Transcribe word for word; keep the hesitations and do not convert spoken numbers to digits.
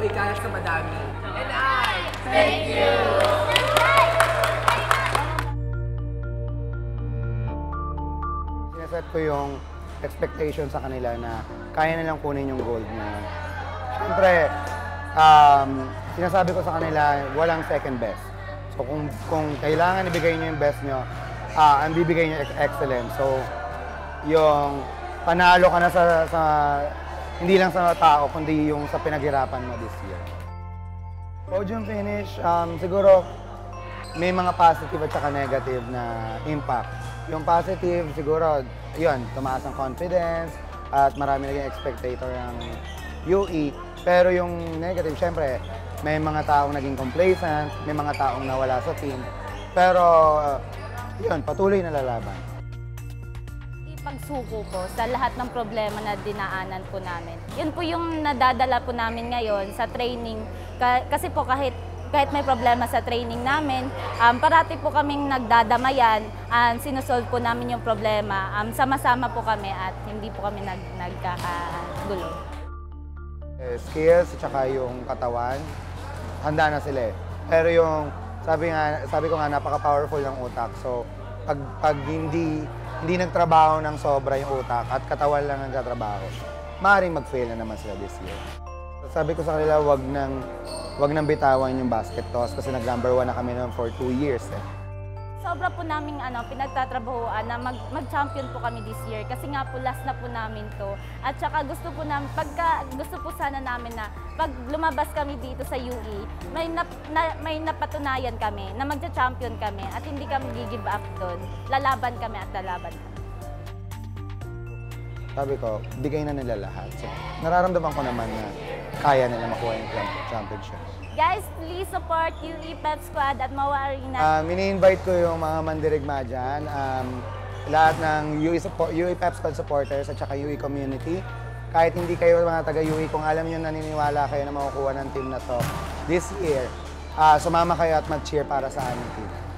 ko ikalat sa madami. And I, Thank you! Sineset ko yung expectation sa kanila na kaya nilang kunin yung gold na. Siyempre, um, sinasabi ko sa kanila, walang second best. So kung, kung kailangan ibigay niyo yung best niyo, ah, ang bibigay niyo excellent. So, yung panalo ka na sa, sa hindi lang sa tao, kundi yung sa pinaghirapan mo this year. Podium finish, um, siguro may mga positive at saka negative na impact. Yung positive, siguro, yun, tumaas ang confidence at marami naging spectator ng U E. Pero yung negative, syempre, may mga taong naging complacent, may mga taong nawala sa team. Pero, yun, patuloy na lalaban. Pagsuko po sa lahat ng problema na dinaanan po namin. Yun po yung nadadala po namin ngayon sa training. Kasi po kahit, kahit may problema sa training namin, um, parati po kaming nagdadamayan, and sinusolve po namin yung problema. Um, sama-sama po kami at hindi po kami nag, nagkakagulo. Eh, skills at saka yung katawan, handa na sila eh. Pero yung, sabi, nga, sabi ko nga, napaka-powerful ng utak. So, pag, pag hindi hindi nagtrabaho ng sobra yung utak at katawan lang ang katrabaho, maaaring mag-fail na naman sila this year. Sabi ko sa kanila, wag nang, wag nang bitawan yung basket toss kasi nag-number one na kami noon for two years. Eh. Sobra po naming ano, pinagtatrabahuan na mag, mag-champion po kami this year kasi nga po last na po namin to. At saka gusto po namin, pagka, gusto po sana namin na pag lumabas kami dito sa U E, may, nap, na, may napatunayan kami na magcha-champion kami at hindi kami gi-give up doon. Lalaban kami at lalaban kami. Sabi ko, bigay na nila lahat. So, nararamdaman ko naman na kaya nila makuha yung championship. Guys, please support U E Pep Squad at Mawa Arena. Um, ini-invite ko yung mga mandirigma dyan, um, lahat ng U E, U E Pep Squad supporters at saka U E community. Kahit hindi kayo mga taga-U E, kung alam nyo naniniwala kayo na makukuha ng team na to this year, uh, sumama kayo at mag-cheer para sa aming team.